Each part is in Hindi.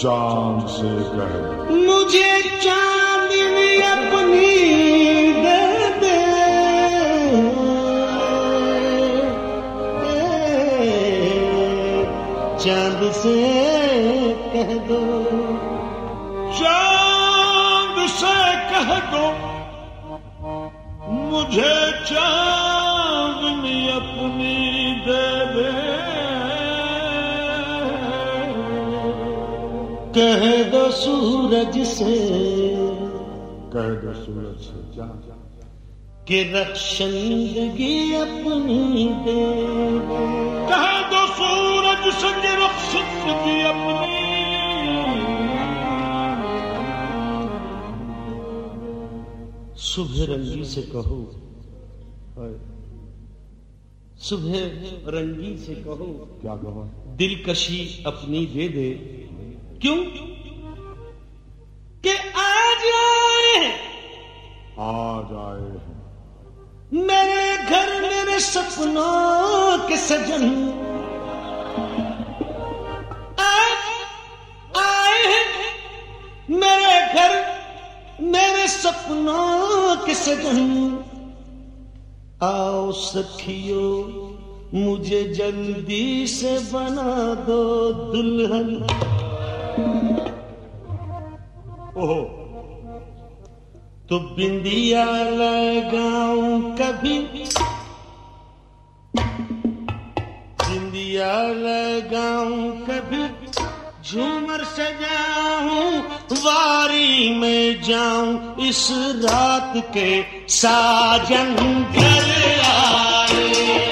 चांद से कह दो, मुझे चांदनी अपनी दे दे, चांद से कह दो, चांद से कह दो मुझे चांदनी अपनी दे दे। कह दो सूरज से, कह दो सूरज से क्या कि रक्षंदगी अपनी दे दे। कह दो सूरज से कि रक्षंदगी अपनी। सुबह रंगी से कहो, सुबह रंगी से कहो, क्या कहो? दिलकशी अपनी दे दे। क्यों कि आज आए हैं मेरे घर मेरे सपनों के सजन, आज आए हैं मेरे घर मेरे सपनों के सजन। आओ सखियो मुझे जल्दी से बना दो दुल्हन। ओहो, तो बिंदिया लगाऊं कभी, बिंदिया लगाऊं कभी, झूमर सजाऊं वारी में जाऊं, इस रात के साजन घर आए।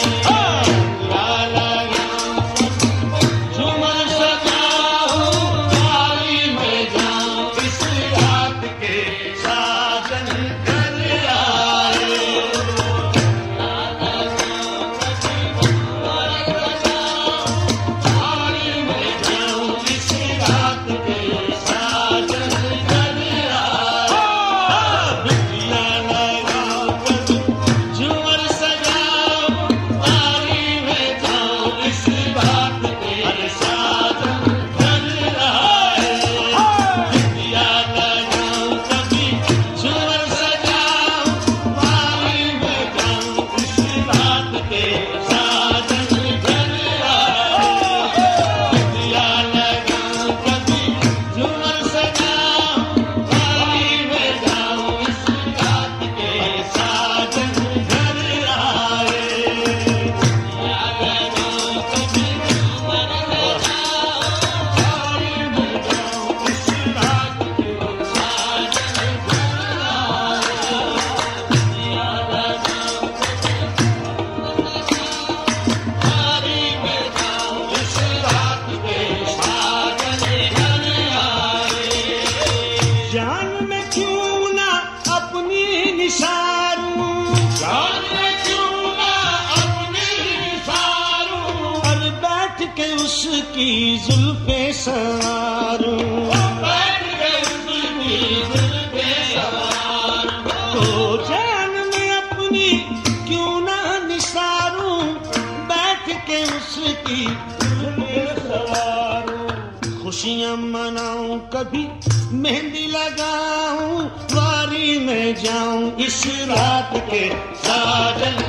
उसकी जुल्फे सवारूं, बैठ के उसकी जुल्फे सवारूं, तो जान में अपनी क्यों ना निसारूं, बैठ के उसकी जुल्फे सवारूं। खुशियां मनाऊं कभी मेहंदी लगाऊं, वारी में जाऊं, इस रात के साजन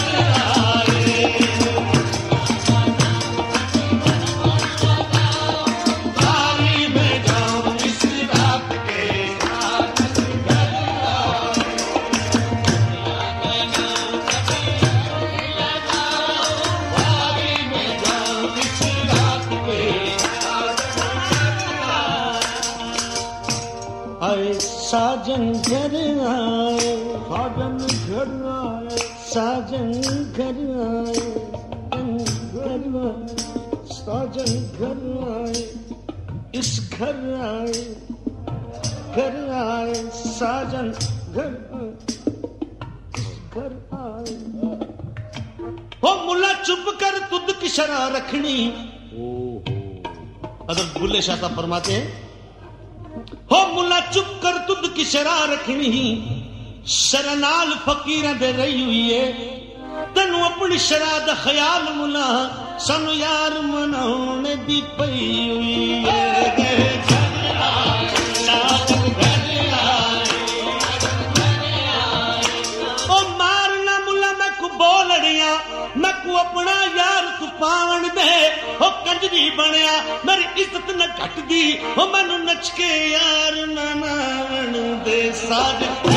साजन घर आए, साजन घर आए, साजन घर आए, घर आए, साजन घर आए, इस घर आए, घर आए, साजन घर आए, इस घर आए। हो मुल्ला चुप कर तुद की शरा रखनी। हज़रत बुल्ले शाह साहब फरमाते हैं, हो मुल्ला चुप कर तुद की शरा रखनी, शरनाल फकीर दे रही हुई है, तेनू अपनी शरा दा ख्याल मुला सानू यार मनाने दी पई हुई है। बनया मेरी इज्जत न घट दी ओ मैनू नच के यार मनावण दे साजन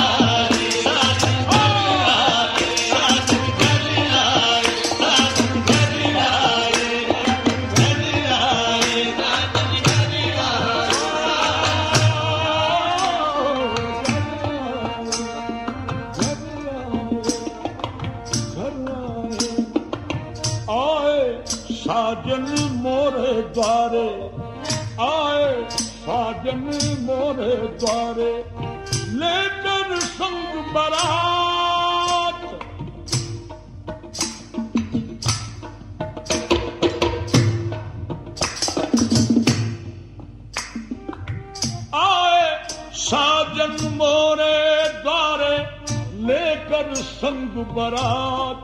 साजन मोरे द्वारे आए साजन मोरे द्वारे लेकर संग बारात आए साजन मोरे द्वारे लेकर संग बारात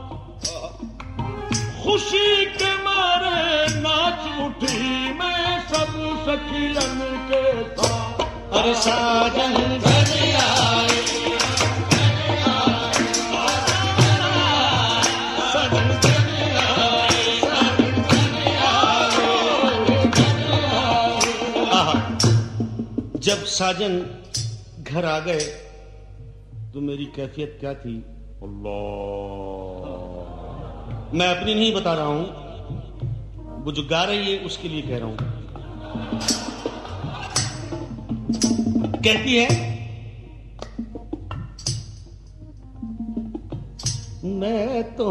खुशी के मारे नाच उठी मैं सब सखियन के साथ अरे साजन घर आए साजन घर आए। जब साजन घर आ गए तो मेरी कैफियत क्या थी अल्लाह मैं अपनी नहीं बता रहा हूं वो जो गा रही है उसके लिए कह रहा हूं। कहती है मैं तो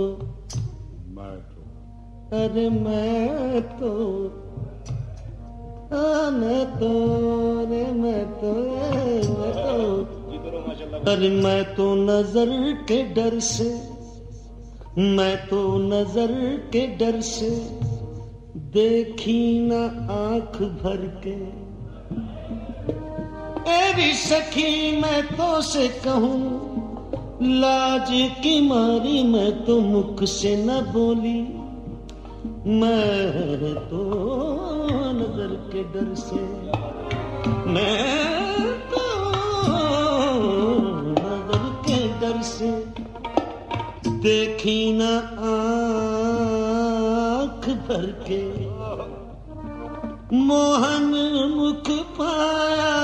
अरे मैं तो अरे मैं तो नजर के डर से मैं तो नजर के डर से देखी न आंख भर के एरी सखी मैं तो से कहूं लाज की मारी मैं तो मुख से न बोली मैं तो नजर के डर से मैं तो नजर के डर से देखी न आँख भर के मोहन मुख पाया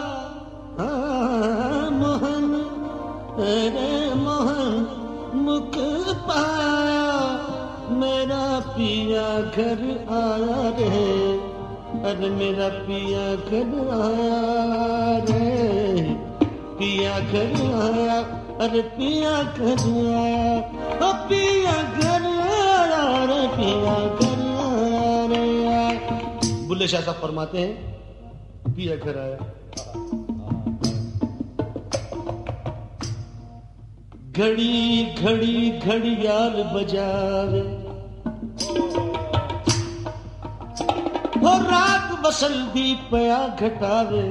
मोहन अरे मोहन मुख पाया मेरा पिया घर आया रे अरे मेरा पिया घर आया रे पिया घर आया अरे पिया घर आया ओ पिया घर आया रे पिया घर आया रे। बुल्ले शाह साहब फरमाते हैं पिया घर आया घड़ी घड़ी घड़ियाल बजावे और रात बसल भी पया घटावे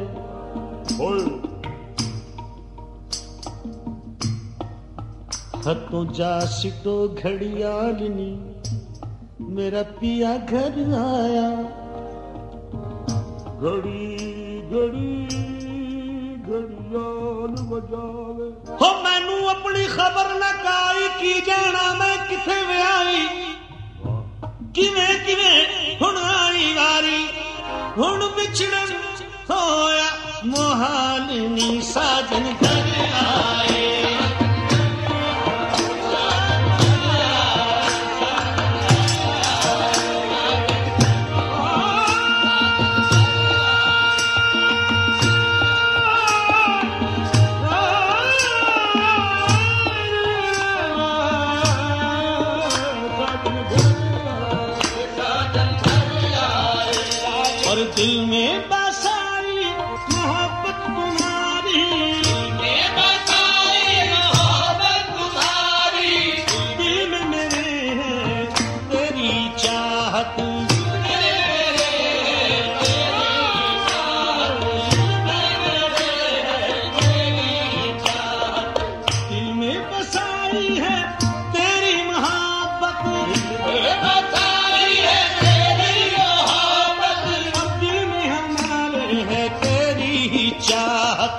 हथों जा सिटो घड़ियालनी मेरा पिया घर आया घड़ी घड़ी घड़ियाल बजावे हो मैनू अपनी खबर न काई की जाना मैं किथे व्याई किवें किवें हुण आई वारी हुण विछड़न होया मोहालनी साजन घर आए दिल में बसाई मोहब्बत तुम्हारी दिल में मेरे है तेरी चाहत दिल में बसाई है तेरी मोहब्बत चाहत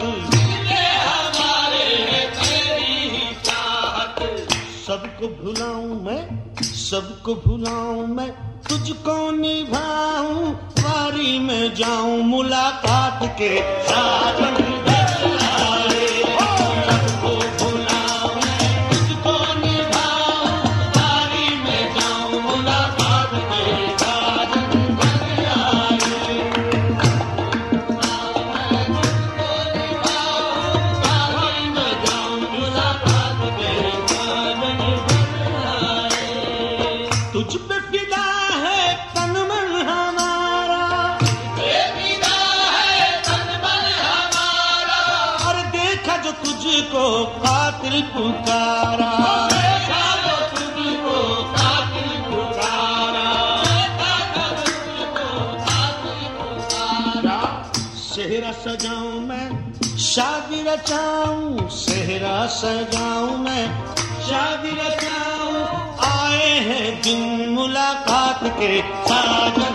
सबको भुलाऊं मैं तुझको निभाऊं वारी में जाऊं मुलाकात के साजन घर आए सबको बुलाऊं तुझको निभाऊं वारी में जाऊं मुलाकात के साजन घर आए तुझको निभाऊं वारी में जाऊं मुलाकात के साजन घर आए तुझ पे फिदा तुझको कातिल पुकारा तुझको कातिल पुकारा सेहरा सजाऊं मैं शादी रचाऊं सेहरा सजाऊं मैं शादी रचाऊं आए हैं दिन मुलाकात के साजन